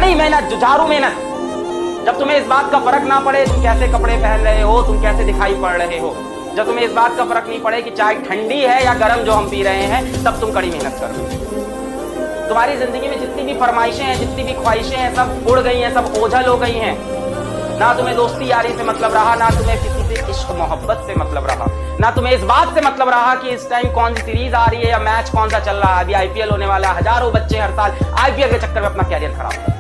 कड़ी मेहनत, जुझारू मेहनत। जब तुम्हें इस बात का फर्क ना पड़े तुम कैसे कपड़े पहन रहे हो, तुम कैसे दिखाई पड़ रहे हो, जब तुम्हें इस बात का फर्क नहीं पड़े कि चाय ठंडी है या गर्म जो हम पी रहे हैं, तब तुम कड़ी मेहनत कर रहे हो। तुम्हारी जिंदगी में जितनी भी फरमाइशें हैं, जितनी भी ख्वाहिशें हैं, सब उड़ गई हैं, सब ओझल हो गई हैं। ना तुम्हें दोस्ती यारी से मतलब रहा, ना तुम्हें किसी से इश्क मोहब्बत से मतलब रहा, ना तुम्हें इस बात से मतलब रहा कि इस टाइम कौन सी सीरीज आ रही है या मैच कौन सा चल रहा है। अभी आईपीएल होने वाला है, हजारों बच्चे हर साल आईपीएल के चक्कर में अपना कैरियर खराब करते हैं।